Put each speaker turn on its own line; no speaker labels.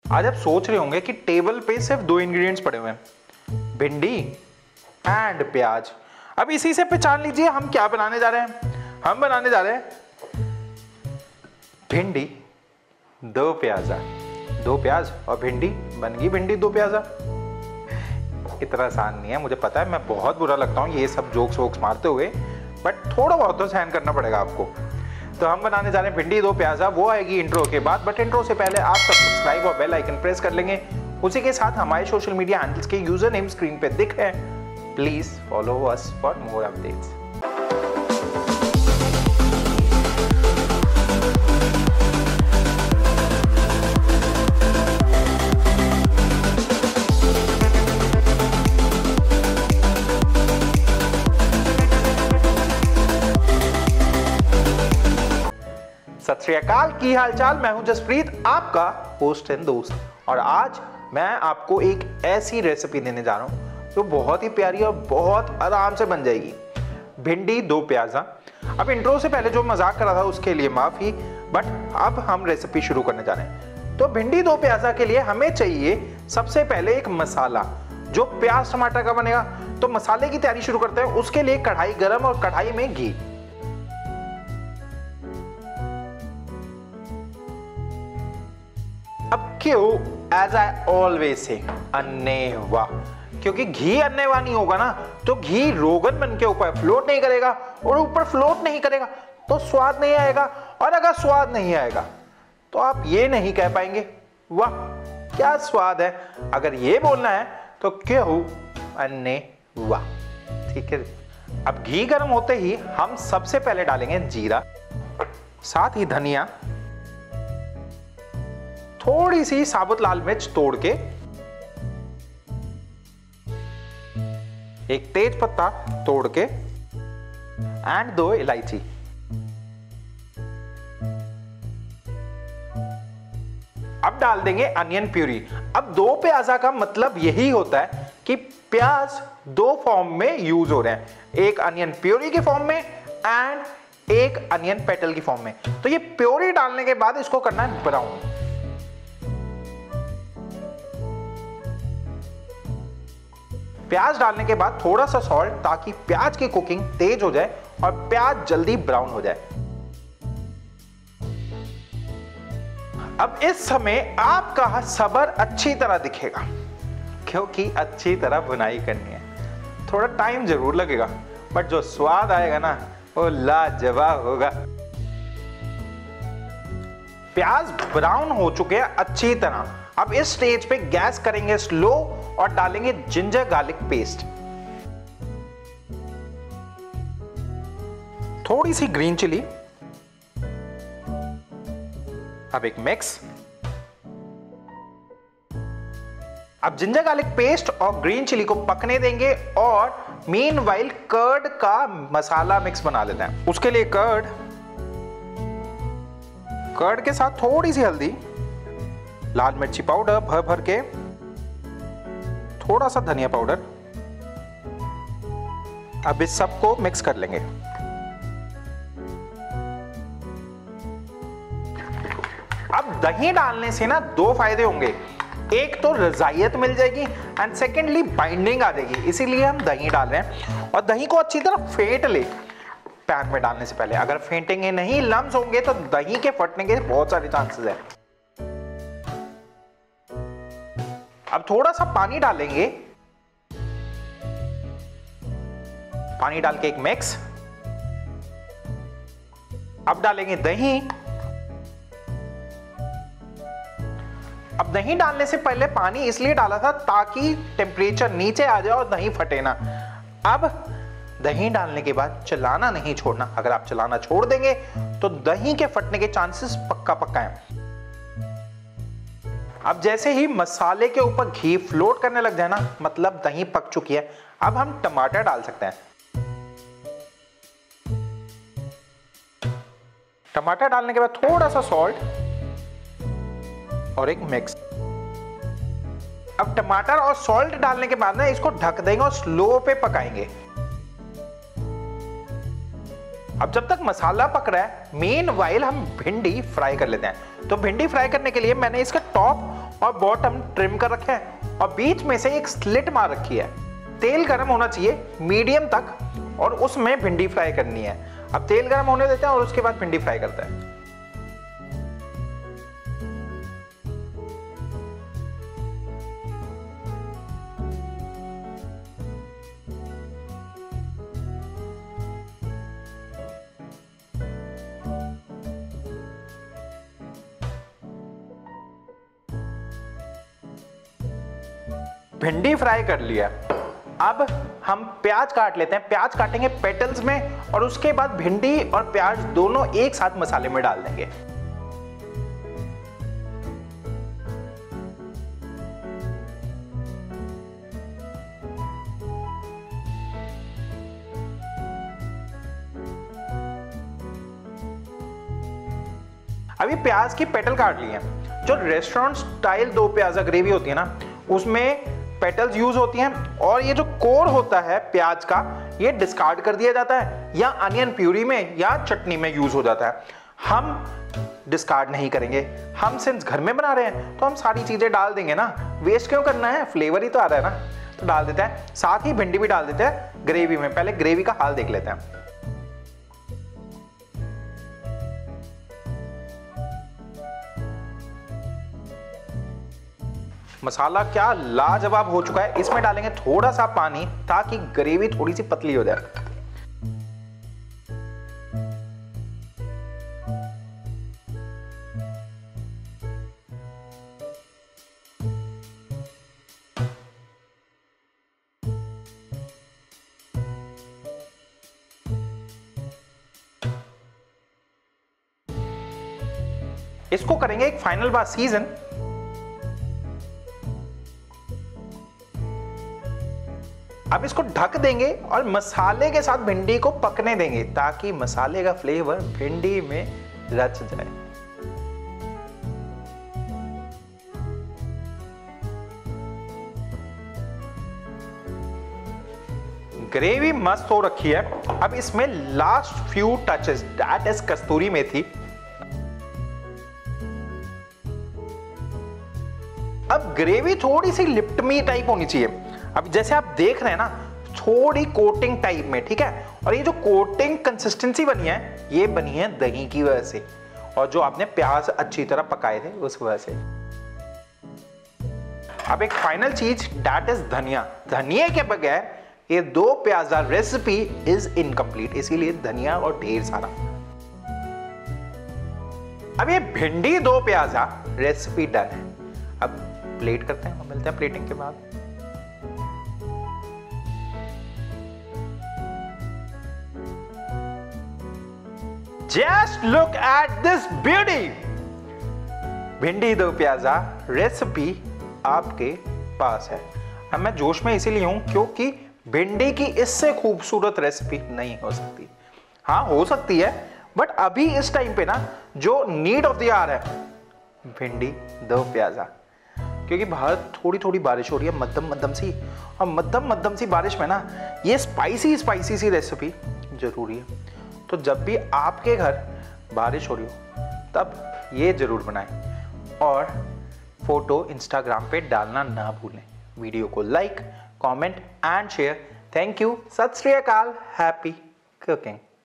आज आप सोच रहे होंगे कि टेबल पे सिर्फ दो इंग्रेडिएंट्स पड़े हुए हैं, भिंडी एंड प्याज। अब इसी से पहचान लीजिए हम क्या बनाने जा रहे हैं। हम बनाने जा रहे हैं भिंडी दो प्याजा। दो प्याज और भिंडी बन गई भिंडी दो प्याजा। इतना आसान नहीं है, मुझे पता है मैं बहुत बुरा लगता हूँ ये सब जोक्स वोक्स मारते हुए, बट थोड़ा बहुत तो सहन करना पड़ेगा आपको। तो हम बनाने जा रहे हैं भिंडी दो प्याजा, वो आएगी इंट्रो के बाद। बट इंट्रो से पहले आप सब सब्सक्राइब और बेल आइकन प्रेस कर लेंगे। उसी के साथ हमारे सोशल मीडिया हैंडल्स के यूजर नेम स्क्रीन पे दिख रहे हैं। Please follow us for more updates. Sat Sri अकाल, की हालचाल। मैं हूं जसप्रीत, आपका होस्ट एंड दोस्त। और आज मैं आपको एक ऐसी रेसिपी देने जा रहा हूं जो बहुत ही प्यारी और बहुत आराम से बन जाएगी, भिंडी दो प्याजा। अब इंट्रो से पहले जो मजाक कर रहा था उसके लिए माफी, बट अब हम रेसिपी शुरू करने जा रहे हैं। तो भिंडी दो प्याजा के लिए हमें चाहिए सबसे पहले एक मसाला जो प्याज टमाटर का बनेगा। तो मसाले की तैयारी शुरू करते हैं। उसके लिए कढ़ाई गरम और कढ़ाई में घी। अब क्यों एज आई ऑलवेज से अन्नेवा, क्योंकि घी अन्नेवा नहीं होगा ना तो घी रोगन बन के ऊपर फ्लोट नहीं करेगा, और ऊपर फ्लोट नहीं करेगा तो स्वाद नहीं आएगा, और अगर स्वाद नहीं आएगा तो आप ये नहीं कह पाएंगे वाह क्या स्वाद है। अगर ये बोलना है तो क्यों अन्नेवा, ठीक है। अब घी गर्म होते ही हम सबसे पहले डालेंगे जीरा, साथ ही धनिया, थोड़ी सी साबुत लाल मिर्च तोड़ के, एक तेज पत्ता तोड़ के एंड दो इलायची। अब डाल देंगे अनियन प्यूरी। अब दो प्याजा का मतलब यही होता है कि प्याज दो फॉर्म में यूज हो रहे हैं, एक अनियन प्यूरी के फॉर्म में एंड एक अनियन पेटल की फॉर्म में। तो ये प्यूरी डालने के बाद इसको करना है ब्राउन। प्याज डालने के बाद थोड़ा सा सॉल्ट, ताकि प्याज की कुकिंग तेज हो जाए और प्याज जल्दी ब्राउन हो जाए। अब इस समय आपका सब्र अच्छी तरह दिखेगा, क्योंकि अच्छी तरह बुनाई करनी है। थोड़ा टाइम जरूर लगेगा, बट जो स्वाद आएगा ना वो लाजवाब होगा। प्याज ब्राउन हो चुके हैं अच्छी तरह। अब इस स्टेज पे गैस करेंगे स्लो और डालेंगे जिंजर गार्लिक पेस्ट, थोड़ी सी ग्रीन चिली, अब एक मिक्स। अब जिंजर गार्लिक पेस्ट और ग्रीन चिली को पकने देंगे और मीनवाइल कर्ड का मसाला मिक्स बना लेते हैं। उसके लिए कर्ड के साथ थोड़ी सी हल्दी, लाल मिर्ची पाउडर भर भर के, थोड़ा सा धनिया पाउडर। अब इस सबको मिक्स कर लेंगे। अब दही डालने से ना दो फायदे होंगे, एक तो रजायत मिल जाएगी एंड सेकेंडली बाइंडिंग आ जाएगी, इसीलिए हम दही डाल रहे हैं। और दही को अच्छी तरह फेंट ले पैन में डालने से पहले। अगर फेंटेंगे नहीं, लम्स होंगे, तो दही के फटने के बहुत सारे चांसेस है। अब थोड़ा सा पानी डालेंगे, पानी डाल के एक मिक्स। अब डालेंगे दही। अब दही डालने से पहले पानी इसलिए डाला था ताकि टेम्परेचर नीचे आ जाए और दही फटे ना। अब दही डालने के बाद चलाना नहीं छोड़ना, अगर आप चलाना छोड़ देंगे तो दही के फटने के चांसेस पक्का पक्का हैं। अब जैसे ही मसाले के ऊपर घी फ्लोट करने लग जाए ना, मतलब दही पक चुकी है। अब हम टमाटर डाल सकते हैं। टमाटर डालने के बाद थोड़ा सा सॉल्ट और एक मिक्स। अब टमाटर और सॉल्ट डालने के बाद ना इसको ढक देंगे और स्लो पे पकाएंगे। अब जब तक मसाला पक रहा है, मेन वाइल हम भिंडी फ्राई कर लेते हैं। तो भिंडी फ्राई करने के लिए मैंने इसका टॉप और बॉटम ट्रिम कर रखे हैं और बीच में से एक स्लिट मार रखी है। तेल गर्म होना चाहिए मीडियम तक और उसमें भिंडी फ्राई करनी है। अब तेल गर्म होने देते हैं और उसके बाद भिंडी फ्राई करते हैं। भिंडी फ्राई कर लिया। अब हम प्याज काट लेते हैं। प्याज काटेंगे पेटल्स में और उसके बाद भिंडी और प्याज दोनों एक साथ मसाले में डाल देंगे। अभी प्याज की पेटल काट ली है। जो रेस्टोरेंट स्टाइल दो प्याजा ग्रेवी होती है ना, उसमें पेटल्स यूज होती हैं और ये जो कोर होता है प्याज का, ये डिस्कार्ड कर दिया जाता है या अनियन प्यूरी में या चटनी में यूज हो जाता है। हम डिस्कार्ड नहीं करेंगे। हम सिंस घर में बना रहे हैं तो हम सारी चीजें डाल देंगे ना, वेस्ट क्यों करना है, फ्लेवर ही तो आ रहा है ना, तो डाल देते हैं। साथ ही भिंडी भी डाल देते हैं ग्रेवी में। पहले ग्रेवी का हाल देख लेते हैं। मसाला क्या लाजवाब हो चुका है। इसमें डालेंगे थोड़ा सा पानी ताकि ग्रेवी थोड़ी सी पतली हो जाए। इसको करेंगे एक फाइनल बार सीजन। अब इसको ढक देंगे और मसाले के साथ भिंडी को पकने देंगे ताकि मसाले का फ्लेवर भिंडी में रच जाए। ग्रेवी मस्त हो रखी है। अब इसमें last few touches, that is kasuri methi. अब ग्रेवी थोड़ी सी लिप्टमी टाइप होनी चाहिए। अब जैसे आप देख रहे हैं ना, थोड़ी कोटिंग टाइप में, ठीक है। और ये जो कोटिंग कंसिस्टेंसी बनी है, ये बनी है दही की वजह से और जो आपने प्याज अच्छी तरह पकाए थे उस वजह से। अब एक फाइनल चीज, दैट इज धनिया। धनिया के बगैर ये दो प्याजा रेसिपी इज इनकम्प्लीट, इसीलिए धनिया और ढेर सारा। अब ये भिंडी दो प्याजा रेसिपी डन है। अब प्लेट करते हैं, मिलते हैं प्लेटिंग के बाद। Just look at this beauty! भिंडी दो प्याजा रेसिपी आपके पास है। अब मैं जोश में इसीलिए हूं क्योंकि भिंडी की इससे खूबसूरत रेसिपी नहीं हो सकती। हाँ हो सकती है, बट अभी इस टाइम पे ना जो नीड ऑफ द आवर है, भिंडी दो प्याजा। क्योंकि बाहर थोड़ी थोड़ी बारिश हो रही है, मध्यम मध्यम सी, और मध्यम मध्यम सी बारिश में ना ये स्पाइसी सी रेसिपी जरूरी है। तो जब भी आपके घर बारिश हो रही हो तब ये जरूर बनाएं और फोटो इंस्टाग्राम पे डालना ना भूलें। वीडियो को like, comment and share. Thank you. Sat Sri Akal. Happy cooking.